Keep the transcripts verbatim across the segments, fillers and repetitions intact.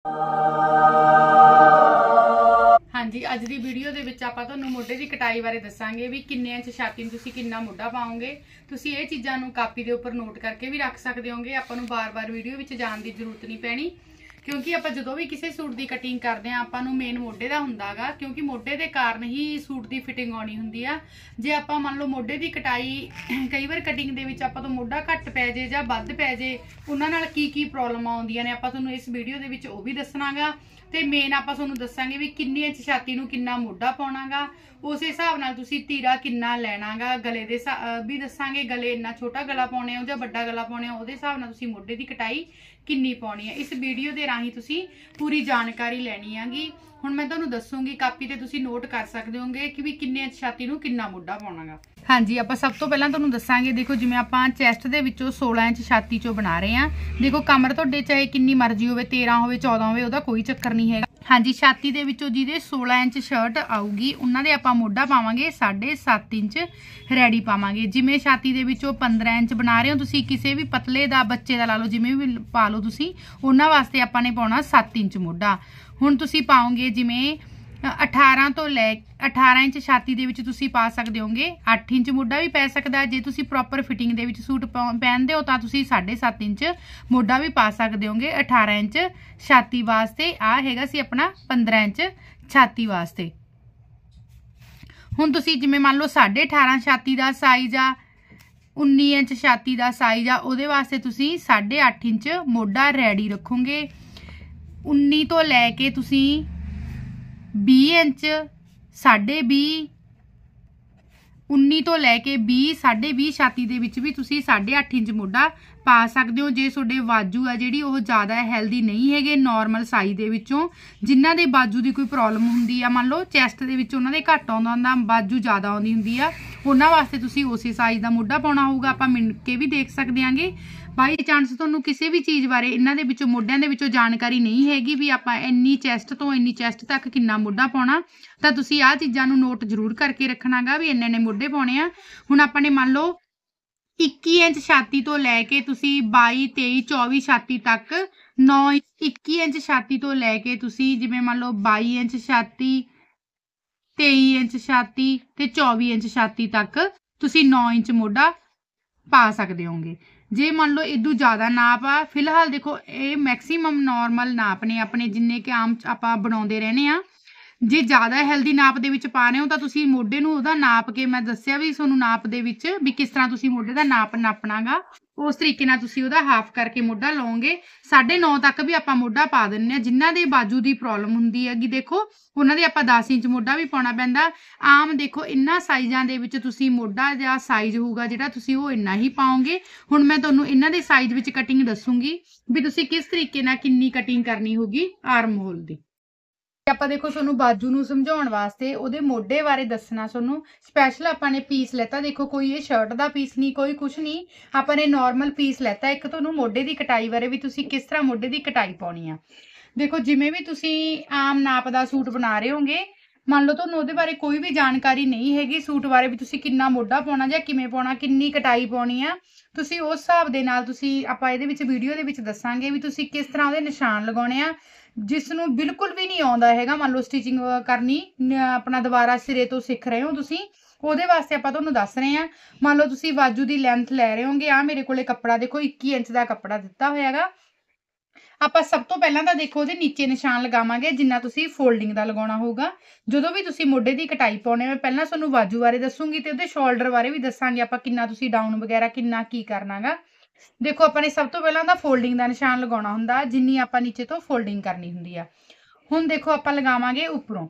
हाँ जी, अज की वीडियो दे विच आपां तुहानूं मोढे की कटाई बारे दसांगे भी किन्ने इंच छाती नूं तुसीं किन्ना मोढा पाओगे। तुसीं ये चीज़ां नूं कापी दे उपर नोट करके भी रख सकदे होगे। आपां नूं बार बार वीडियो विच जाण दी जरूरत नहीं पैनी, क्योंकि आपां जदों भी किसी सूट की कटिंग करते हैं आपां नूं मेन मोढे दा हुंदा गा, क्योंकि मोढे दे कारण ही सूट की फिटिंग आउणी हुंदी आ। जे आपां मान लो मोढे की कटाई कई बार कटिंग दे विच आपां तों मोढा घट पै जे जां वध पै जे, उन्हां नाल की की प्रॉब्लम आउंदियां ने आपां तुहानूं इस वीडियो दे विच ओह भी दसणा गा। ते मेन आपां तुहानूं दस्सांगे भी किन्नी इंच छाती नूं किन्ना मोढा पाउणा गा, उस हिसाब नाल तुसीं तीरा किन्ना लैणा गा। गले दे भी दस्सांगे, गले इन्ना छोटा गला पाउणे हो जां बड्डा गला पाउणे हो, उहदे हिसाब नाल तुसीं मोढे दी कटाई किन्नी पाउणी है। इस वीडियो दे राहीं तुसीं पूरी जानकारी लैनी हैगी। हुण मैं तुहानूं दस्सूंगी, कापी ते तुसीं नोट कर सकदे होगे कि भी किन्ने इंच छाती नूं किन्ना मोढा पाउणा गा। हाँ जी, आपां सब तो पहलां तुहानूं दस्सांगे, देखो जिवें आपां चैस्ट दे विचों सोलह इंच छाती चों बना रहे हैं। देखो कमर तुहाडे चाहे किन्नी मर्जी होवे, तेरह होवे चौदह होवे, उहदा कोई चक्कर नहीं है। हाँ जी, छाती दे विचों जिहदे सोलह इंच शर्ट आऊगी उन्हां दे आपां मोढा पावांगे साढ़े सत्त इंच रैडी पावांगे। जिवें छाती दे विचों पंद्रह इंच बना रहे हो तुसीं, किसी भी पतले दा बच्चे दा ला लो, जिवें भी पा लो तुसीं, उन्हां वास्ते आपां ने पाउणा सत्त इंच मोढा। हुण तुसीं पाओगे जिवें अठारह तो लै अठारह इंच छाती दे विच तुसीं पा सकदे होगे, अठ इंच मोढा भी पै सकदा। जे तुसीं प्रॉपर फिटिंग दे विच सूट पहनदे हो तां तुसीं साढ़े सत्त इंच मोढा भी पा सकदे होगे अठारह इंच छाती वास्ते। आ हैगा सी अपना पंद्रह इंच छाती वास्ते। हुण तुसीं जिवें मान लो साढ़े अठारह छाती दा साइज आ, उन्नी इंच छाती दा साइज आ, उहदे वास्ते तुसीं साढ़े अठ इंच मोढा रैडी रखोगे। उन्नी तो लैके तुसीं बीस इंच साढ़े बीस, उन्नी तो लैके बीस साढ़े बीस छाती दे विच भी तुसीं साढ़े अठ इंच मोढा पा सकदे हो। जे तुहाडे बाजू आ जिहड़ी ओह ज़्यादा हैल्दी नहीं हैगे, नॉर्मल साइज दे विचों जिन्हां दे बाजू दी कोई प्रॉब्लम हुंदी आ, मान लो चैस्ट दे विच उन्हां दे घट आउंदा हुंदा, बाजू ज़्यादा आउंदी हुंदी आ, उन्हां वास्ते तुसीं उसे साइज दा मोढा पाउणा होऊगा। आपां मिण के भी देख सकदे आंगे। बाई चांस तुहानूं किसी भी चीज़ बारे इन्हां दे विचों मोढिਆਂ दे विचों जानकारी नहीं हैगी भी आपां इन्नी चैस्ट तो इन्नी चैस्ट तक किन्ना मोढा पाउणा, तां तुसीं आह चीज़ां नूं नोट जरूर करके रखना गा भी इन्ने इन्ने मोढे पाउणे आ। हुण आपां ने मान लो इक्की इंच छाती तो लैके तुसीं बाई तेई चौबी छाती तक, नौ इक्की इंच छाती तो लैके तुसीं जिवें मान लो बाई इंच छाती, तेई इंच छाती ते चौबी इंच छाती तक तुसीं नौ इंच मोढा पा सकदे होगे। जे मान लो इदू ज़्यादा नाप आ, फिलहाल देखो ये मैक्सीमम नॉर्मल नाप ने अपने जिन्ने कि आम आपां बनाउंदे रहने आ। जे ज़्यादा हैल्दी नाप दे विच पा रहे हो तां तुसीं मोढे नूं उहदा नाप के मैं दस्सिया भी तुहानूं नाप दे विच भी किस तरह तुसीं मोढे दा नाप नापना गा, उस तरीके नाल तुसीं उहदा हाफ करके मोढा लाओगे। साढ़े नौ तक भी आपां मोढा पा दिंदे आ। जिन्हां दे बाजू दी प्रॉब्लम हुंदी हैगी, देखो उन्हां दे आपां दस इंच मोढा भी पाउणा पैंदा। आम देखो इन्हां साइजां दे विच तुसीं मोढा दा साइज होऊगा जिहड़ा तुसीं ओह इन्ना ही पाओगे। हुण मैं तुहानूं इन्हां दे साइज विच कटिंग दस्सूंगी भी तुसीं किस तरीके नाल किन्नी कटिंग करनी होगी आर्म होल दी। आपां देखो तुहानूं बाजू नूं समझाउण वास्ते उहदे मोढे बारे दसना तुहानूं स्पैशल आपां ने पीस लैता। देखो कोई ये शर्ट दा पीस नहीं, कोई कुछ नहीं, आपां ने नॉर्मल पीस लैता। एक तुहानूं मोढे दी कटाई बारे भी तुसीं किस तरह मोढे दी कटाई पाउणी आ। देखो जिवें भी तुसीं आम नाप दा सूट बना रहे होगे, मान लो तुहानूं उहदे बारे कोई भी जानकारी नहीं हैगी, सूट बारे भी तुसीं किन्ना मोढा पाउणा जां किवें पाउणा, किन्नी कटाई पाउणी आ, तुसीं उस हिसाब दे नाल तुसीं आपां इहदे विच वीडियो दे विच दस्सांगे भी तुसीं किस तरह उहदे निशान लगाउणे आ। जिसनूं बिल्कुल भी नहीं आउंदा हैगा, मान लो स्टिचिंग करनी अपना दोबारा सिरे तो सीख रहे हो तुसीं, ਉਹਦੇ ਵਾਸਤੇ ਆਪਾਂ ਤੁਹਾਨੂੰ ਦੱਸ ਰਹੇ ਹਾਂ। ਮੰਨ ਲਓ ਤੁਸੀਂ ਬਾਜੂ ਦੀ ਲੈਂਥ ਲੈ ਰਹੇ ਹੋਗੇ, ਆ ਮੇਰੇ ਕੋਲੇ ਕੱਪੜਾ ਦੇਖੋ ਇੱਕੀ ਇੰਚ ਦਾ ਕੱਪੜਾ ਦਿੱਤਾ ਹੋਇਆਗਾ। ਆਪਾਂ ਸਭ ਤੋਂ ਪਹਿਲਾਂ ਤਾਂ ਦੇਖੋ ਉਹਦੇ ਨੀਚੇ ਨਿਸ਼ਾਨ ਲਗਾਵਾਂਗੇ ਜਿੰਨਾ ਤੁਸੀਂ ਫੋਲਡਿੰਗ ਦਾ ਲਗਾਉਣਾ ਹੋਊਗਾ। ਜਦੋਂ ਵੀ ਤੁਸੀਂ ਮੋਢੇ ਦੀ ਕਟਾਈ ਪਾਉਣੇ, ਮੈਂ ਪਹਿਲਾਂ ਤੁਹਾਨੂੰ ਬਾਜੂ ਬਾਰੇ ਦੱਸੂਗੀ ਤੇ ਉਹਦੇ ਸ਼ੋਲਡਰ ਬਾਰੇ ਵੀ ਦੱਸਾਂਗੇ ਆਪਾਂ ਕਿੰਨਾ ਤੁਸੀਂ ਡਾਊਨ ਵਗੈਰਾ ਕਿੰਨਾ ਕੀ ਕਰਨਾਗਾ। ਦੇਖੋ ਆਪਾਂ ਨੇ ਸਭ ਤੋਂ ਪਹਿਲਾਂ ਤਾਂ ਫੋਲਡਿੰਗ ਦਾ ਨਿਸ਼ਾਨ ਲਗਾਉਣਾ ਹੁੰਦਾ, ਜਿੰਨੀ ਆਪਾਂ ਨੀਚੇ ਤੋਂ ਫੋਲਡਿੰਗ ਕਰਨੀ ਹੁੰਦੀ ਆ। ਹੁਣ ਦੇਖੋ ਆਪਾਂ ਲਗਾਵਾਂਗੇ ਉੱਪਰੋਂ।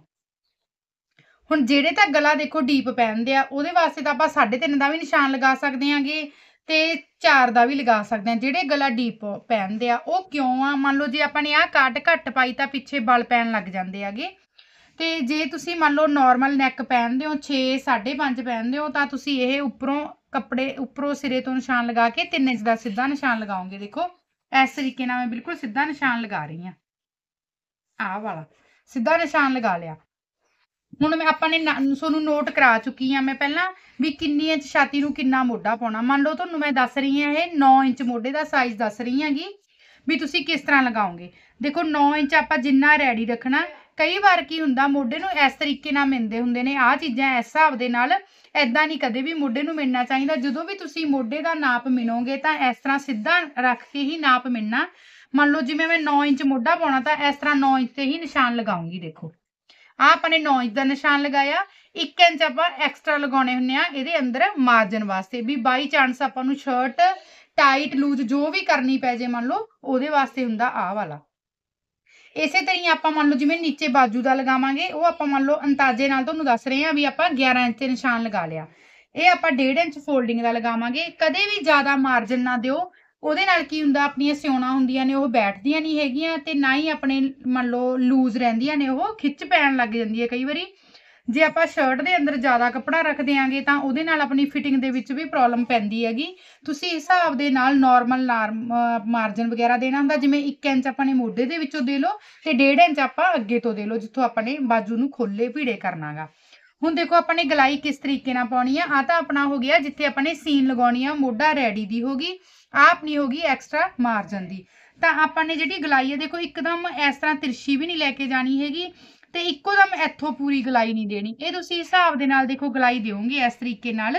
ਹੁਣ ਜਿਹੜੇ ਤਾਂ ਗਲਾ ਦੇਖੋ ਡੀਪ ਪਹਿਨਦੇ ਆ ਉਹਦੇ ਵਾਸਤੇ ਤਾਂ ਆਪਾਂ ਸਾਢੇ ਤਿੰਨ ਦਾ ਵੀ ਨਿਸ਼ਾਨ ਲਗਾ ਸਕਦੇ ਆਂਗੇ ਤੇ ਚਾਰ ਦਾ ਵੀ ਲਗਾ ਸਕਦੇ ਆ। ਜਿਹੜੇ ਗਲਾ ਡੀਪ ਪਹਿਨਦੇ ਆ ਉਹ ਕਿਉਂ ਆ, ਮੰਨ ਲਓ ਜੇ ਆਪਾਂ ਨੇ ਆਹ ਕਾਟ ਘੱਟ ਪਾਈ ਤਾਂ ਪਿੱਛੇ ਬਲ ਪੈਣ ਲੱਗ ਜਾਂਦੇ ਆਗੇ। ਤੇ ਜੇ ਤੁਸੀਂ ਮੰਨ ਲਓ ਨਾਰਮਲ ਨੈਕ ਪਹਿਨਦੇ ਹੋ ਛੇ ਸਾਢੇ ਪੰਜ ਪਹਿਨਦੇ ਹੋ ਤਾਂ ਤੁਸੀਂ ਇਹ ਉੱਪਰੋਂ ਕੱਪੜੇ ਉੱਪਰੋਂ ਸਿਰੇ ਤੋਂ ਨਿਸ਼ਾਨ ਲਗਾ ਕੇ ਤਿੰਨ ਇੰਚ ਦਾ ਸਿੱਧਾ ਨਿਸ਼ਾਨ ਲਗਾਓਗੇ। ਦੇਖੋ ਇਸ ਤਰੀਕੇ ਨਾਲ ਮੈਂ ਬਿਲਕੁਲ ਸਿੱਧਾ ਨਿਸ਼ਾਨ ਲਗਾ ਰਹੀ ਹਾਂ, ਆਹ ਵਾਲਾ ਸਿੱਧਾ ਨਿਸ਼ਾਨ ਲਗਾ ਲਿਆ। ਹੁਣ ਮੈਂ ਆਪਾਂ ਨੇ ਤੁਹਾਨੂੰ ਨੋਟ ਕਰਾ ਚੁੱਕੀ ਹਾਂ ਮੈਂ ਪਹਿਲਾਂ ਵੀ ਕਿੰਨੀ ਇੰਚ ਛਾਤੀ ਨੂੰ ਕਿੰਨਾ ਮੋਢਾ ਪਾਉਣਾ। ਮੰਨ ਲਓ ਤੁਹਾਨੂੰ ਮੈਂ ਦੱਸ ਰਹੀ ਹਾਂ ਇਹ ਨੌ ਇੰਚ ਮੋਢੇ ਦਾ ਸਾਈਜ਼ ਦੱਸ ਰਹੀ ਹੈਗੀ। ਵੀ ਤੁਸੀਂ ਕਿਸ ਤਰ੍ਹਾਂ ਲਗਾਓਗੇ। ਦੇਖੋ नौ इंच ਆਪਾਂ ਜਿੰਨਾ ਰੈਡੀ ਰੱਖਣਾ। ਕਈ ਵਾਰ ਕੀ ਹੁੰਦਾ ਮੋਢੇ ਨੂੰ ਇਸ ਤਰੀਕੇ ਨਾਲ ਮਿਣਦੇ ਹੁੰਦੇ ਨੇ ਆਹ ਚੀਜ਼ਾਂ ਇਸ ਹਿਸਾਬ ਦੇ ਨਾਲ। ਐਦਾਂ ਨਹੀਂ ਕਦੇ ਵੀ ਮੋਢੇ ਨੂੰ ਮਿਣਨਾ ਚਾਹੀਦਾ। ਜਦੋਂ ਵੀ ਤੁਸੀਂ ਮੋਢੇ ਦਾ ਨਾਪ ਮਿਣੋਗੇ ਤਾਂ ਇਸ ਤਰ੍ਹਾਂ ਸਿੱਧਾ ਰੱਖ ਕੇ ਹੀ ਨਾਪ ਮਿਣਨਾ। ਮੰਨ ਲਓ ਜਿਵੇਂ ਮੈਂ नौ इंच ਮੋਢਾ ਪਾਉਣਾ ਤਾਂ ਇਸ ਤਰ੍ਹਾਂ नौ इंच ਤੇ ਹੀ ਨਿਸ਼ਾਨ ਲਗਾਉਂਗੀ। ਦੇਖੋ ਆ ਆਪਾਂ ਨੇ नौ इंच ਦਾ ਨਿਸ਼ਾਨ ਲਗਾਇਆ। एक इंच ਆਪਾਂ ਐਕਸਟਰਾ ਲਗਾਉਣੇ ਹੁੰਨੇ ਆ ਇਹਦੇ ਅੰਦਰ ਮਾਰਜਨ ਵਾਸਤੇ ਵੀ ਬਾਈ ਚਾਂਸ ਆਪਾਂ ਨੂੰ ਸ਼ਰਟ ਟਾਈਟ ਲੂਜ਼ ਜੋ ਵੀ ਕਰਨੀ ਪੈ ਜੇ ਮੰਨ ਲਓ ਉਹਦੇ ਵਾਸਤੇ ਹੁੰਦਾ ਆਹ ਵਾਲਾ। ਇਸੇ ਤਰ੍ਹਾਂ ਹੀ ਆਪਾਂ ਮੰਨ ਲਓ ਜਿਵੇਂ ਨੀਚੇ ਬਾਜੂ ਦਾ ਲਗਾਵਾਂਗੇ ਉਹ ਆਪਾਂ ਮੰਨ ਲਓ ਅੰਦਾਜ਼ੇ ਨਾਲ ਤੁਹਾਨੂੰ ਦੱਸ ਰਹੇ ਹਾਂ ਵੀ ਆਪਾਂ ਗਿਆਰਾਂ ਇੰਚ ਤੇ ਨਿਸ਼ਾਨ ਲਗਾ ਲਿਆ। ਇਹ ਆਪਾਂ ਡੇਢ ਇੰਚ ਫੋਲਡਿੰਗ ਦਾ ਲਗਾਵਾਂਗੇ। ਕਦੇ ਵੀ ਜ਼ਿਆਦਾ ਮਾਰਜਨ ਨਾ ਦਿਓ। ਉਹਦੇ ਨਾਲ ਕੀ ਹੁੰਦਾ ਆਪਣੀਆਂ ਸਿਉਣਾ ਹੁੰਦੀਆਂ ਨੇ ਉਹ ਬੈਠਦੀਆਂ ਨਹੀਂ ਹੈਗੀਆਂ ਤੇ ਨਾ ਹੀ ਆਪਣੇ ਮੰਨ ਲਓ ਲੂਜ਼ ਰਹਿੰਦੀਆਂ ਨੇ ਉਹ ਖਿੱਚ ਪੈਣ ਲੱਗ ਜਾਂਦੀ ਹੈ ਕਈ ਵਾਰੀ। ਜੇ ਆਪਾਂ ਸ਼ਰਟ ਦੇ ਅੰਦਰ ਜ਼ਿਆਦਾ ਕੱਪੜਾ ਰੱਖ ਦਿਆਂਗੇ ਤਾਂ ਉਹਦੇ ਨਾਲ ਆਪਣੀ ਫਿਟਿੰਗ ਦੇ ਵਿੱਚ ਵੀ ਪ੍ਰੋਬਲਮ ਪੈਂਦੀ ਹੈਗੀ। ਤੁਸੀਂ ਹਿਸਾਬ ਦੇ ਨਾਲ ਨੋਰਮਲ ਮਾਰਜਨ ਵਗੈਰਾ ਦੇਣਾ ਹੁੰਦਾ। ਜਿਵੇਂ ਇੱਕ ਇੰਚ ਆਪਾਂ ਨੇ ਮੋਢੇ ਦੇ ਵਿੱਚੋਂ ਦੇ ਲਓ ਤੇ ਡੇਢ ਇੰਚ ਆਪਾਂ ਅੱਗੇ ਤੋਂ ਦੇ ਲਓ ਜਿੱਥੋਂ ਆਪਾਂ ਨੇ ਬਾਜੂ ਨੂੰ ਖੋਲੇ ਭੀੜੇ ਕਰਨਾਗਾ। ਹੁਣ ਦੇਖੋ ਆਪਾਂ ਨੇ ਗਲਾਈ ਕਿਸ ਤਰੀਕੇ ਨਾਲ ਪਾਉਣੀ ਆ। ਆ ਤਾਂ ਆਪਣਾ ਹੋ ਗਿਆ ਜਿੱਥੇ ਆਪਾਂ ਨੇ ਸੀਨ ਲਗਾਉਣੀ ਆ ਮੋਢਾ ਰੈਡੀ ਦੀ ਹੋ ਗਈ। ਆ ਆਪਣੀ ਹੋ ਗਈ ਐਕਸਟਰਾ ਮਾਰਜਨ ਦੀ। ਤਾਂ ਆਪਾਂ ਨੇ ਜਿਹੜੀ ਗਲਾਈ ਹੈ ਦੇਖੋ ਇੱਕਦਮ ਇਸ ਤਰ੍ਹਾਂ ਤਿਰਛੀ ਵੀ ਨਹੀਂ ਲੈ ਕੇ ਜਾਣੀ ਹੈਗੀ ਤੇ ਇੱਕੋ ਦਮ ਇੱਥੋਂ ਪੂਰੀ ਗਲਾਈ ਨਹੀਂ ਦੇਣੀ। ਇਹ ਤੁਸੀਂ ਹਿਸਾਬ ਦੇ ਨਾਲ ਦੇਖੋ ਗਲਾਈ ਦਿਓਗੇ ਇਸ ਤਰੀਕੇ ਨਾਲ।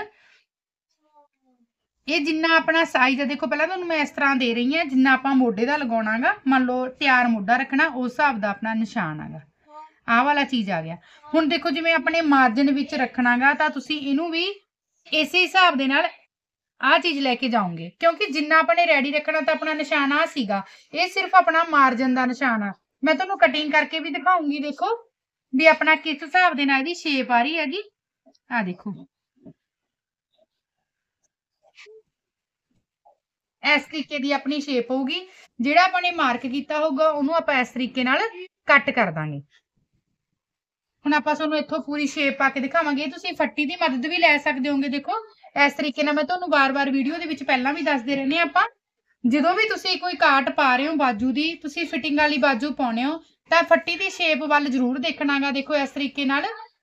ਇਹ ਜਿੰਨਾ ਆਪਣਾ ਸਾਈਜ਼ ਹੈ ਦੇਖੋ ਪਹਿਲਾਂ ਤੁਹਾਨੂੰ ਮੈਂ ਇਸ ਤਰ੍ਹਾਂ ਦੇ ਰਹੀ ਹਾਂ ਜਿੰਨਾ ਆਪਾਂ ਮੋਢੇ ਦਾ ਲਗਾਉਣਾਗਾ। ਮੰਨ ਲਓ ਤਿਆਰ ਮੋਢਾ ਰੱਖਣਾ ਉਸ ਹਿਸਾਬ ਦਾ ਆਪਣਾ ਨਿਸ਼ਾਨ ਹੈਗਾ। ਆਹ ਵਾਲਾ ਚੀਜ਼ ਆ ਗਿਆ। ਹੁਣ ਦੇਖੋ ਜਿਵੇਂ ਆਪਣੇ ਮਾਰਜਨ ਵਿੱਚ ਰੱਖਣਾਗਾ ਤਾਂ ਤੁਸੀਂ ਇਹਨੂੰ ਵੀ ਇਸੇ ਹਿਸਾਬ ਦੇ ਨਾਲ ਆਹ ਚੀਜ਼ ਲੈ ਕੇ ਜਾਓਗੇ ਕਿਉਂਕਿ ਜਿੰਨਾ ਆਪਾਂ ਨੇ ਰੈਡੀ ਰੱਖਣਾ ਤਾਂ ਆਪਣਾ ਨਿਸ਼ਾਨ ਆ ਸੀਗਾ। ਇਹ ਸਿਰਫ ਆਪਣਾ ਮਾਰਜਨ ਦਾ ਨਿਸ਼ਾਨ ਆ। ਮੈਂ ਤੁਹਾਨੂੰ ਕਟਿੰਗ ਕਰਕੇ ਵੀ ਦਿਖਾਉਂਗੀ ਦੇਖੋ ਵੀ ਆਪਣਾ ਕਿਸ ਹਿਸਾਬ ਦੇ ਨਾਲ ਇਹਦੀ ਸ਼ੇਪ ਆ ਰਹੀ ਹੈਗੀ। ਆ ਦੇਖੋ ਇਸ ਤਰੀਕੇ ਦੀ ਆਪਣੀ ਸ਼ੇਪ ਹੋਊਗੀ। ਜਿਹੜਾ ਆਪਾਂ ਨੇ ਮਾਰਕ ਕੀਤਾ ਹੋਊਗਾ ਉਹਨੂੰ ਆਪਾਂ ਇਸ ਤਰੀਕੇ ਨਾਲ ਕੱਟ ਕਰ ਦਾਂਗੇ। ਹੁਣ ਆਪਾਂ ਤੁਹਾਨੂੰ ਇੱਥੋਂ ਪੂਰੀ ਸ਼ੇਪ ਪਾ ਕੇ ਦਿਖਾਵਾਂਗੇ। ਤੁਸੀਂ ਫੱਟੀ ਦੀ ਮਦਦ ਵੀ ਲੈ ਸਕਦੇ ਹੋਗੇ। ਦੇਖੋ ਇਸ ਤਰੀਕੇ ਨਾਲ ਮੈਂ ਤੁਹਾਨੂੰ ਵਾਰ-ਵਾਰ ਵੀਡੀਓ ਦੇ ਵਿੱਚ ਪਹਿਲਾਂ ਵੀ ਦੱਸਦੇ ਰਹਿੰਦੇ ਆਪਾਂ ਜਦੋਂ ਵੀ ਤੁਸੀਂ ਕੋਈ ਕਾਟ ਪਾ ਰਹੇ ਹੋ ਬਾਜੂ ਦੀ ਤੁਸੀਂ ਫਿਟਿੰਗ ਵਾਲੀ ਬਾਜੂ ਪਾਉਣੇ ਹੋ ਤਾਂ ਫੱਟੀ ਦੀ ਸ਼ੇਪ ਵੱਲ ਜ਼ਰੂਰ ਦੇਖਣਾਗਾ। ਦੇਖੋ ਇਸ ਤਰੀਕੇ ਨਾਲ।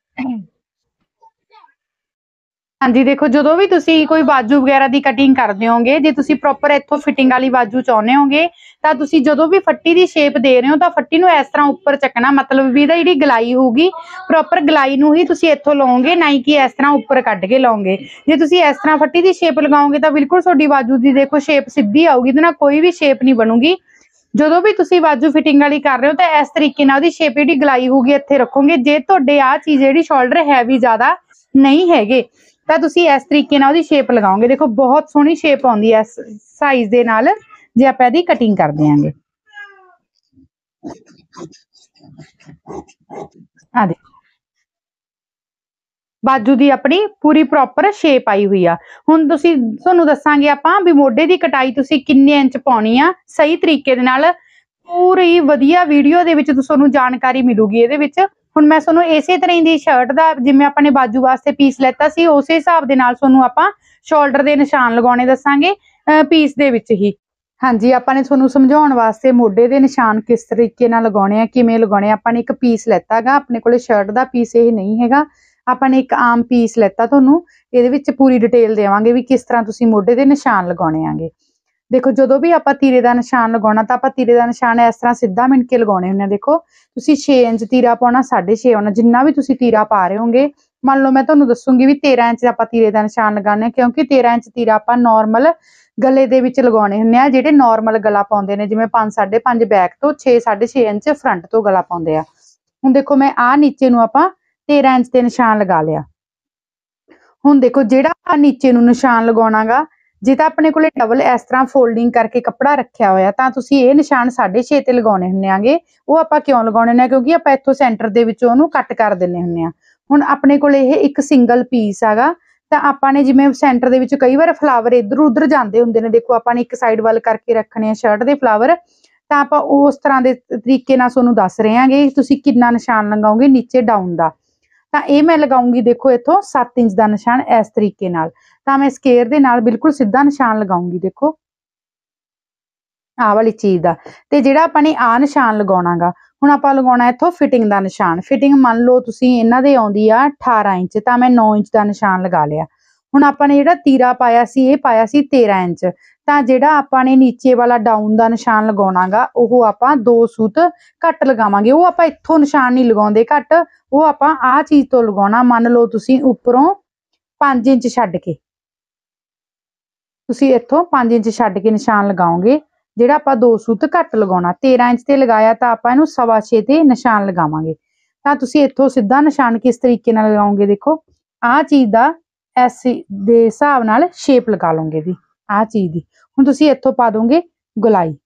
ਹਾਂਜੀ ਦੇਖੋ ਜਦੋਂ ਵੀ ਤੁਸੀਂ ਕੋਈ ਬਾਜੂ ਵਗੈਰਾ ਦੀ ਕਟਿੰਗ ਕਰਦੇ ਹੋਗੇ ਜੇ ਤੁਸੀਂ ਪ੍ਰੋਪਰ ਇੱਥੋਂ ਫਿਟਿੰਗ ਵਾਲੀ ਬਾਜੂ ਚਾਹੁੰਦੇ ਹੋਗੇ ਤਾਂ ਤੁਸੀਂ ਜਦੋਂ ਵੀ ਫੱਟੀ ਦੀ ਸ਼ੇਪ ਦੇ ਰਹੇ ਹੋ ਤਾਂ ਫੱਟੀ ਨੂੰ ਇਸ ਤਰ੍ਹਾਂ ਉੱਪਰ ਚੱਕਣਾ। ਮਤਲਬ ਵੀ ਇਹਦਾ ਜਿਹੜੀ ਗਲਾਈ ਹੋਊਗੀ ਪ੍ਰੋਪਰ ਗਲਾਈ ਨੂੰ ਹੀ ਤੁਸੀਂ ਇੱਥੋਂ ਲਾਓਗੇ ਨਾ ਕਿ ਇਸ ਤਰ੍ਹਾਂ ਉੱਪਰ ਕੱਢ ਕੇ ਲਾਓਗੇ। ਜੇ ਤੁਸੀਂ ਇਸ ਤਰ੍ਹਾਂ ਫੱਟੀ ਦੀ ਸ਼ੇਪ ਲਗਾਓਗੇ ਤਾਂ ਬਿਲਕੁਲ ਤੁਹਾਡੀ ਬਾਜੂ ਦੀ ਦੇਖੋ ਸ਼ੇਪ ਸਿੱਧੀ ਆਊਗੀ ਇਹਦੇ ਨਾਲ ਕੋਈ ਵੀ ਸ਼ੇਪ ਨਹੀਂ ਬਣੂਗੀ। ਜਦੋਂ ਵੀ ਤੁਸੀਂ ਬਾਜੂ ਫਿਟਿੰਗ ਵਾਲੀ ਕਰ ਰਹੇ ਹੋ ਤਾਂ ਇਸ ਤਰੀਕੇ ਨਾਲ ਉਹਦੀ ਸ਼ੇਪ ਜਿਹੜੀ ਗਲਾਈ ਹੋਊਗੀ ਇੱਥੇ ਰੱਖੋਗੇ। ਜੇ ਤੁਹਾਡੇ ਆਹ ਚੀਜ਼ ਜਿਹੜੀ ਸ਼ੋਲਡਰ ਹੈਵੀ ਜ਼ਿਆਦਾ ਨਹੀਂ ਹੈਗੇ ਤਾਂ ਤੁਸੀਂ ਇਸ ਤਰੀਕੇ ਨਾਲ ਉਹਦੀ ਸ਼ੇਪ ਲਗਾਓਗੇ। ਦੇਖੋ ਬਹੁਤ ਸੋਹਣੀ ਸ਼ੇਪ ਆਉਂਦੀ ਹੈ ਇਸ ਸਾਈਜ਼ ਦੇ ਨਾਲ ਜੇ ਆਪਾਂ ਇਹਦੀ ਕਟਿੰਗ ਕਰ ਦਿਆਂਗੇ। ਆ ਦੇਖੋ ਬਾਜੂ ਦੀ ਆਪਣੀ ਪੂਰੀ ਪ੍ਰੋਪਰ ਸ਼ੇਪ ਆਈ ਹੋਈ ਆ। ਹੁਣ ਤੁਸੀਂ ਤੁਹਾਨੂੰ ਦੱਸਾਂਗੇ ਆਪਾਂ ਵੀ ਮੋਢੇ ਦੀ ਕਟਾਈ ਤੁਸੀਂ ਕਿੰਨੇ ਇੰਚ ਪਾਉਣੀ ਆ ਸਹੀ ਤਰੀਕੇ ਦੇ ਨਾਲ। ਪੂਰੀ ਵਧੀਆ ਵੀਡੀਓ ਦੇ ਵਿੱਚ ਤੁਹਾਨੂੰ ਜਾਣਕਾਰੀ ਮਿਲੂਗੀ ਇਹਦੇ ਵਿੱਚ। ਹੁਣ ਮੈਂ ਤੁਹਾਨੂੰ ਇਸੇ ਤਰ੍ਹਾਂ ਦੀ ਸ਼ਰਟ ਦਾ ਜਿਵੇਂ ਆਪਾਂ ਨੇ ਬਾਜੂ ਵਾਸਤੇ ਪੀਸ ਲੈਤਾ ਸੀ ਉਸੇ ਹਿਸਾਬ ਦੇ ਨਾਲ ਤੁਹਾਨੂੰ ਆਪਾਂ ਸ਼ੋਲਡਰ ਦੇ ਨਿਸ਼ਾਨ ਲਗਾਉਣੇ ਦੱਸਾਂਗੇ ਪੀਸ ਦੇ ਵਿੱਚ ਹੀ। ਹਾਂਜੀ ਆਪਾਂ ਨੇ ਤੁਹਾਨੂੰ ਸਮਝਾਉਣ ਵਾਸਤੇ ਮੋਢੇ ਦੇ ਨਿਸ਼ਾਨ ਕਿਸ ਤਰੀਕੇ ਨਾਲ ਲਗਾਉਣੇ ਆ ਕਿਵੇਂ ਲਗਾਉਣੇ ਆ। ਆਪਾਂ ਨੇ ਇੱਕ ਪੀਸ ਲੈਤਾ ਗਾ ਆਪਣੇ ਕੋਲੇ ਸ਼ਰਟ ਦਾ ਪੀਸ ਇਹ ਨਹੀਂ ਹੈਗਾ। ਆਪਾਂ ਨੇ ਇੱਕ ਆਮ ਪੀਸ ਲੈਤਾ ਤੁਹਾਨੂੰ ਇਹਦੇ ਵਿੱਚ ਪੂਰੀ ਡਿਟੇਲ ਦੇਵਾਂਗੇ ਵੀ ਕਿਸ ਤਰ੍ਹਾਂ ਤੁਸੀਂ ਮੋਢੇ ਦੇ ਨਿਸ਼ਾਨ ਲਗਾਉਣੇ ਆਂਗੇ। ਦੇਖੋ ਜਦੋਂ ਵੀ ਆਪਾਂ ਤੀਰੇ ਦਾ ਨਿਸ਼ਾਨ ਲਗਾਉਣਾ ਤਾਂ ਆਪਾਂ ਤੀਰੇ ਦਾ ਨਿਸ਼ਾਨ ਇਸ ਤਰ੍ਹਾਂ ਸਿੱਧਾ ਮਿਣ ਕੇ ਲਗਾਉਣੇ ਹੁੰਦੇ ਆ। ਦੇਖੋ ਤੁਸੀਂ ਛੇ ਇੰਚ ਤੀਰਾ ਪਾਉਣਾ ਸਾਢੇ ਛੇ ਆਉਣਾ ਜਿੰਨਾ ਵੀ ਤੁਸੀਂ ਤੀਰਾ ਪਾ ਰਹੇ ਹੋਗੇ। ਮੰਨ ਲਓ ਮੈਂ ਤੁਹਾਨੂੰ ਦੱਸੂਗੀ ਵੀ ਤੇਰਾਂ ਇੰਚ ਆਪਾਂ ਤੀਰੇ ਦਾ ਨਿਸ਼ਾਨ ਲਗਾਉਂਦੇ ਹਾਂ ਕਿਉਂਕਿ ਤੇਰਾਂ ਇੰਚ ਤੀਰਾ ਆਪਾਂ ਨੋਰਮਲ ਗਲੇ ਦੇ ਵਿੱਚ ਲਗਾਉਣੇ ਹੁੰਦੇ ਆ। ਜਿਹੜੇ ਨੋਰਮਲ ਗਲਾ ਪਾਉਂਦੇ ਨੇ ਜਿਵੇਂ ਪੰਜ ਸਾਢੇ ਪੰਜ ਬੈਕ ਤੋਂ ਛੇ ਸਾਢੇ ਛੇ ਇੰਚ ਫਰੰਟ ਤੋਂ ਗਲਾ ਪਾਉਂਦੇ ਆ। ਹੁਣ ਦੇਖੋ ਮੈਂ ਆਹ ਨੀਚੇ ਨੂੰ ਆਪਾਂ ਤੇਰਾਂ ਇੰਚ ਤੇ ਨਿਸ਼ਾਨ ਲਗਾ ਲਿਆ। ਹੁਣ ਦੇਖੋ ਜਿਹੜਾ ਆਪਾਂ ਨੀਚੇ ਨੂੰ ਨਿਸ਼ਾਨ ਲਗਾਉਣਾਗਾ ਜੇ ਤਾਂ ਆਪਣੇ ਕੋਲੇ ਡਬਲ ਇਸ ਤਰ੍ਹਾਂ ਫੋਲਡਿੰਗ ਕਰਕੇ ਕੱਪੜਾ ਰੱਖਿਆ ਹੋਇਆ ਤਾਂ ਤੁਸੀਂ ਇਹ ਨਿਸ਼ਾਨ ਸਾਢੇ ਛੇ ਤੇ ਲਗਾਉਣੇ ਹੁੰਦੇ ਆਂਗੇ। ਉਹ ਆਪਾਂ ਕਿਉਂ ਲਗਾਉਣੇ ਨੇ ਕਿਉਂਕਿ ਆਪਾਂ ਇੱਥੋਂ ਸੈਂਟਰ ਦੇ ਵਿੱਚੋਂ ਉਹਨੂੰ ਕੱਟ ਕਰ ਦਿੰਦੇ ਹੁੰਦੇ ਆ। ਹੁਣ ਆਪਣੇ ਕੋਲੇ ਇਹ ਇੱਕ ਸਿੰਗਲ ਪੀਸ ਹੈਗਾ ਤਾਂ ਆਪਾਂ ਨੇ ਜਿਵੇਂ ਸੈਂਟਰ ਦੇ ਵਿੱਚ ਕਈ ਵਾਰ ਫਲਾਵਰ ਇੱਧਰ ਉੱਧਰ ਜਾਂਦੇ ਹੁੰਦੇ ਨੇ। ਦੇਖੋ ਆਪਾਂ ਨੇ ਇੱਕ ਸਾਈਡ ਵੱਲ ਕਰਕੇ ਰੱਖਣੇ ਆ ਸ਼ਰਟ ਦੇ ਫਲਾਵਰ ਤਾਂ ਆਪਾਂ ਉਸ ਤਰ੍ਹਾਂ ਦੇ ਤਰੀਕੇ ਨਾਲ ਤੁਹਾਨੂੰ ਦੱਸ ਰਹੇ ਆਂਗੇ ਤੁਸੀਂ ਕਿੰਨਾ ਨਿਸ਼ਾਨ ਲਗਾਓਗੇ ਨੀਚੇ ਡਾਊਨ ਦਾ। ਤਾਂ ਇਹ ਮੈਂ ਲਗਾਉਂਗੀ ਦੇਖੋ ਇੱਥੋਂ ਸੱਤ ਇੰਚ ਦਾ ਨਿਸ਼ਾਨ ਇਸ ਤਰੀਕੇ ਨਾਲ। ਤਾਂ ਮੈਂ ਸਕੇਅਰ ਦੇ ਨਾਲ ਬਿਲਕੁਲ ਸਿੱਧਾ ਨਿਸ਼ਾਨ ਲਗਾਉਂਗੀ ਦੇਖੋ ਆਹ ਵਾਲੀ ਚੀਜ਼ ਦਾ। ਤੇ ਜਿਹੜਾ ਆਪਾਂ ਨੇ ਆਹ ਨਿਸ਼ਾਨ ਲਗਾਉਣਾਗਾ ਹੁਣ ਆਪਾਂ ਲਗਾਉਣਾ ਇੱਥੋਂ ਫਿਟਿੰਗ ਦਾ ਨਿਸ਼ਾਨ। ਫਿਟਿੰਗ ਮੰਨ ਲਓ ਤੁਸੀਂ ਇਹਨਾਂ ਦੇ ਆਉਂਦੀ ਆ ਅਠਾਰਾਂ ਇੰਚ ਤਾਂ ਮੈਂ ਨੌ ਇੰਚ ਦਾ ਨਿਸ਼ਾਨ ਲਗਾ ਲਿਆ। हुण आपां ने जिहड़ा तीरा पाया सी ये पाया सी तेरह इंच, तां जिहड़ा आपां ने नीचे वाला डाउन दा निशान लगाउणा गा ओह आपां दो सूत घट लगावांगे। ओह आपां इत्थों निशान नहीं लगाउंदे घट, ओह आपां आ चीज़ तो लगाउणा। मन लो तुसीं उपरों पांच इंच छड्ड के, तुसीं इत्थों पांच इंच छड्ड के निशान लगाओगे, जिहड़ा आपां दो सूत घट लगाउणा। तेरह इंच ते लगाया तां आपां इहनूं सवा छे ते निशान लगावांगे। तां तुसीं इत्थों सिद्धा निशान किस तरीके नाल लगाओगे, देखो आ चीज़ दा एस दे हिसाब नाल शेप लगा लोगे दी आ चीज़ दी। हुण तुसीं इत्थों पा दोगे गुलाई,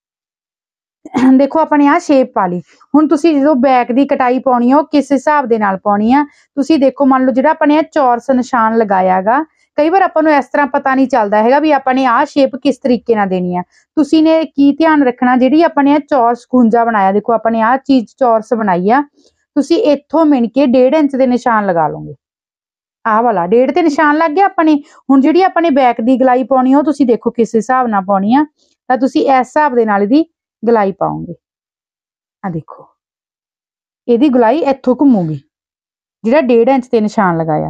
देखो अपने आ शेप पा ली। हुण तुसीं जो बैक दी कटाई पाउणी है किस हिसाब दे नाल पाउणी आ, तुसीं देखो मान लो जिहड़ा अपने चौरस निशान लगाया गा, कई बार आपां नूं इस तरह पता नहीं चलदा हैगा भी आपां ने आ शेप किस तरीके नाल देनी है। तुसीं ने की ध्यान रखना, जिहड़ी आपां ने चौरस खुंजा बनाया, देखो आपां ने आ चीज़ चौरस बनाई आ, तुसीं इत्थों मिण के डेढ़ इंच दे निशान लगा लोगे। आ वाला डेढ़ ते निशान लग गया अपने। हुण जिहड़ी आपां ने बैक दी गलाई पाउणी है तुसीं देखो किस हिसाब नाल पाउणी आ, तां तुसीं इस हिसाब दे नाल इहदी गलाई पाओगे। आ देखो इहदी गुलाई इत्थों घुमूगी, जिहड़ा डेढ़ इंच ते निशान लगाया।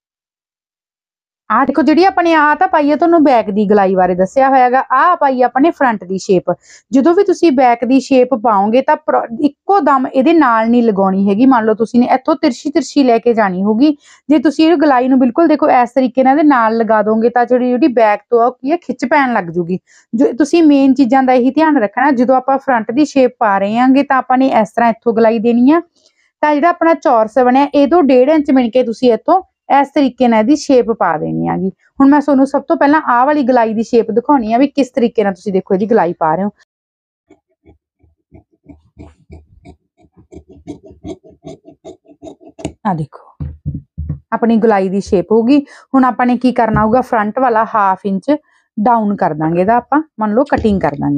आ देखो जिहड़ी अपने आ तां पाई है तुहानूं बैक दी गलाई बारे दस्सिया होया गा, आ पाई अपने फ्रंट दी शेप। जदों भी तुसीं बैक दी शेप पाओगे तां इक्को दम इहदे नाल नहीं लगाउणी हैगी। मान लो तुसीं ने इत्थों तिरछी तिरछी लैके जानी होगी, जे तुसीं इह गलाई नूं बिल्कुल देखो इस तरीके नाल इहदे नाल लगा दोगे तां जिहड़ी जिहड़ी बैक तो आ की है खिच पैण लग जूगी। जो तुसीं मेन चीज़ां दा यही ध्यान रखना, जदों आपां फ्रंट दी शेप पा रहे हांगे तां आपां ने इस तरह इत्थों गलाई देनी आ, तां जिहड़ा अपना चौरस बनिया इहदों डेढ़ इंच मिण के तुसीं इत्थों इस तरीके नाल इहदी शेप पा देनी हैगी। हुण मैं तुहानूं सब तो पहलां आ वाली गलाई दी शेप दिखाउणी आ भी किस तरीके नाल तुसीं देखो इहदी गलाई पा रहे हो। आ देखो अपनी गुलाई दी शेप होगी। हुण आपां ने की करना होगा, फ्रंट वाला हाफ इंच डाउन कर दांगे, इहदा आपां मान लो कटिंग कर दांगे।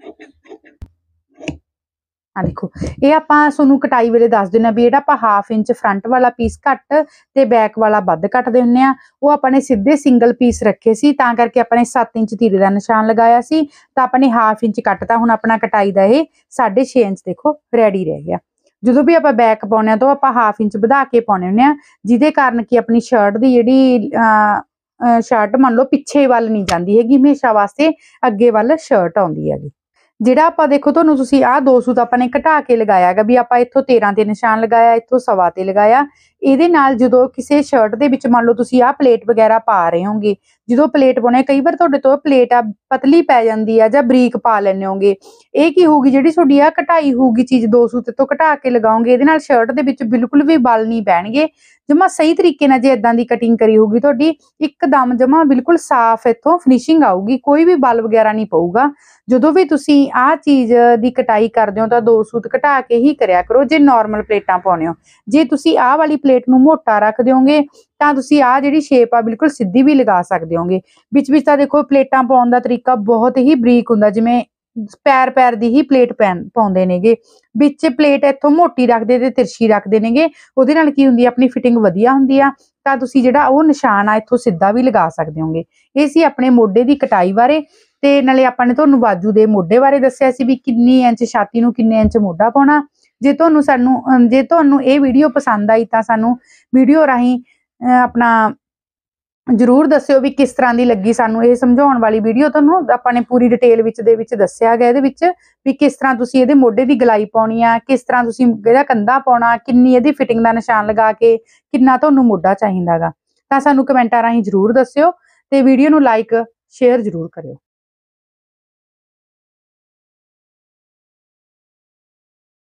आ देखो ये आपां तुहानूं कटाई वेले दस दिंदे भी जिहड़ा आपां हाफ इंच फ्रंट वाला पीस घट ते बैक वाला वध कटदे हुंदे आ, ओह आपां ने सीधे सिंगल पीस रखे सी, तां करके आपां ने सत्त इंच तीरे दा निशान लगाया सी, तां आपां ने हाफ इंच कटता। हुण अपना कटाई दा ये साढ़े छे इंच देखो रेडी रह गया। ਜਦੋਂ भी ਆਪਾਂ बैक पाने तो आप हाफ इंच ਵਧਾ के पाने ਹੁੰਦੇ ਆ, ਜਿਹਦੇ ਕਾਰਨ ਕਿ ਆਪਣੀ ਸ਼ਰਟ ਦੀ ਜਿਹੜੀ शर्ट मान लो पिछे वाल नहीं जाती हैगी, हमेशा वास्ते अगे वाल शर्ट आउंदी हैगी। ਜਿਹੜਾ ਆਪਾਂ ਦੇਖੋ ਤੁਹਾਨੂੰ ਤੁਸੀਂ ਆਹ ਦੋ ਸੂਤ ਆਪਾਂ ਨੇ ਘਟਾ ਕੇ ਲਗਾਇਆ ਹੈਗਾ ਵੀ ਆਪਾਂ ਇੱਥੋਂ तेरह ਤੇ ਨਿਸ਼ਾਨ ਲਗਾਇਆ, ਇੱਥੋਂ ਸਵਾ ਤੇ ਲਗਾਇਆ। ਇਹਦੇ ਨਾਲ ਜਦੋਂ ਕਿਸੇ ਸ਼ਰਟ ਦੇ ਵਿੱਚ ਮੰਨ ਲਓ ਤੁਸੀਂ ਆਹ ਪਲੇਟ ਵਗੈਰਾ ਪਾ ਰਹੇ ਹੋਗੇ, ਜਦੋਂ ਪਲੇਟ ਪਾਉਣੇ ਕਈ ਵਾਰ ਤੁਹਾਡੇ ਤੋਂ ਪਲੇਟ ਆ ਪਤਲੀ ਪੈ ਜਾਂਦੀ ਆ ਜਾਂ ਬਰੀਕ ਪਾ ਲੈਣੇ ਹੋਗੇ, ਇਹ ਕੀ ਹੋਊਗੀ ਜਿਹੜੀ ਤੁਹਾਡੀ ਆ ਘਟਾਈ ਹੋਊਗੀ ਚੀਜ਼ ਦੋ ਸੂਤ ਤੋਂ ਘਟਾ ਕੇ ਲਗਾਓਗੇ, ਇਹਦੇ ਨਾਲ ਸ਼ਰਟ ਦੇ ਵਿੱਚ ਬਿਲਕੁਲ ਵੀ ਬਲ ਨਹੀਂ ਪੈਣਗੇ। ਜਮਾ ਸਹੀ ਤਰੀਕੇ ਨਾਲ ਜੇ ਇਦਾਂ ਦੀ ਕਟਿੰਗ ਕਰੀ ਹੋਊਗੀ ਤੁਹਾਡੀ ਇੱਕਦਮ ਜਮਾ ਬਿਲਕੁਲ ਸਾਫ਼ ਇੱਥੋਂ ਫਿਨਿਸ਼ਿੰਗ ਆਊਗੀ, ਕੋਈ ਵੀ ਬਲ ਵਗੈਰਾ ਨਹੀਂ ਪਊਗਾ। ਜਦੋਂ ਵੀ ਤੁਸੀਂ ਆਹ ਚੀਜ਼ ਦੀ ਕਟਾਈ ਕਰਦੇ ਹੋ ਤਾਂ ਦੋ ਸੂਤ ਘਟਾ ਕੇ ਹੀ ਕਰਿਆ ਕਰੋ ਜੇ ਨਾਰਮਲ ਪਲੇਟਾਂ ਪਾਉਣੇ ਹੋ। ਜੇ ਤੁਸੀਂ ਆਹ ਵਾਲੀ ਪਲੇਟ ਨੂੰ ਮੋਟਾ ਰੱਖ ਦਿਓਗੇ ਤਾਂ ਤੁਸੀਂ ਆਹ ਜਿਹੜੀ ਸ਼ੇਪ ਆ ਬਿਲਕੁਲ ਸਿੱਧੀ ਵੀ ਲਗਾ ਸਕਦੇ ਹੋਗੇ। ਵਿੱਚ ਵਿੱਚ ਤਾਂ ਦੇਖੋ ਪਲੇਟਾਂ ਪਾਉਣ ਦਾ ਤਰੀਕਾ ਬਹੁਤ ਹੀ ਬਰੀਕ ਹੁੰਦਾ, ਜਿਵੇਂ ਪੈਰ ਪੈਰ ਦੀ ਹੀ ਪਲੇਟ ਪੈਨ ਪਾਉਂਦੇ ਨੇਗੇ, ਵਿੱਚ ਪਲੇਟ ਇੱਥੋਂ ਮੋਟੀ ਰੱਖਦੇ ਤੇ ਤਿਰਛੀ ਰੱਖਦੇ ਨੇਗੇ, ਉਹਦੇ ਨਾਲ ਕੀ ਹੁੰਦੀ ਆ ਆਪਣੀ ਫਿਟਿੰਗ ਵਧੀਆ ਹੁੰਦੀ ਆ। ਤਾਂ ਤੁਸੀਂ ਜਿਹੜਾ ਉਹ ਨਿਸ਼ਾਨ ਆ ਇੱਥੋਂ ਸਿੱਧਾ ਵੀ ਲਗਾ ਸਕਦੇ ਹੋਗੇ। ਇਹ ਸੀ ਆਪਣੇ ਮੋਢੇ ਦੀ ਕਟਾਈ ਬਾਰੇ, ਤੇ ਨਾਲੇ ਆਪਾਂ ਨੇ ਤੁਹਾਨੂੰ ਬਾਜੂ ਦੇ ਮੋਢੇ ਬਾਰੇ ਦੱਸਿਆ ਸੀ ਵੀ ਕਿੰਨੀ ਇੰਚ ਛਾਤੀ ਨੂੰ ਕਿੰਨੇ ਇੰਚ ਮੋਢਾ ਪਾਉਣਾ। ਜੇ ਤੁਹਾਨੂੰ ਸਾਨੂੰ ਜੇ ਤੁਹਾਨੂੰ ਇਹ ਵੀਡੀਓ ਪਸੰਦ ਆਈ ਤਾਂ ਸਾਨੂੰ ਵੀਡੀਓ ਰਾਹੀਂ ਆਪਣਾ ਜ਼ਰੂਰ ਦੱਸਿਓ ਵੀ ਕਿਸ ਤਰ੍ਹਾਂ ਦੀ ਲੱਗੀ ਸਾਨੂੰ ਇਹ ਸਮਝਾਉਣ ਵਾਲੀ ਵੀਡੀਓ। ਤੁਹਾਨੂੰ ਆਪਾਂ ਨੇ ਪੂਰੀ ਡਿਟੇਲ ਵਿੱਚ ਦੇ ਵਿੱਚ ਦੱਸਿਆ ਗਿਆ ਇਹਦੇ ਵਿੱਚ ਵੀ ਕਿਸ ਤਰ੍ਹਾਂ ਤੁਸੀਂ ਇਹਦੇ ਮੋਢੇ ਦੀ ਗਲਾਈ ਪਾਉਣੀ ਆ, ਕਿਸ ਤਰ੍ਹਾਂ ਤੁਸੀਂ ਇਹਦਾ ਕੰਧਾ ਪਾਉਣਾ, ਕਿੰਨੀ ਇਹਦੀ ਫਿਟਿੰਗ ਦਾ ਨਿਸ਼ਾਨ ਲਗਾ ਕੇ ਕਿੰਨਾ ਤੁਹਾਨੂੰ ਮੋਢਾ ਚਾਹੀਦਾ ਗਾ। ਤਾਂ ਸਾਨੂੰ ਕਮੈਂਟਾਂ ਰਾਹੀਂ ਜ਼ਰੂਰ ਦੱਸਿਓ ਤੇ ਵੀਡੀਓ ਨੂੰ ਲਾਈਕ ਸ਼ੇਅਰ ਜ਼ਰੂਰ ਕਰਿਓ।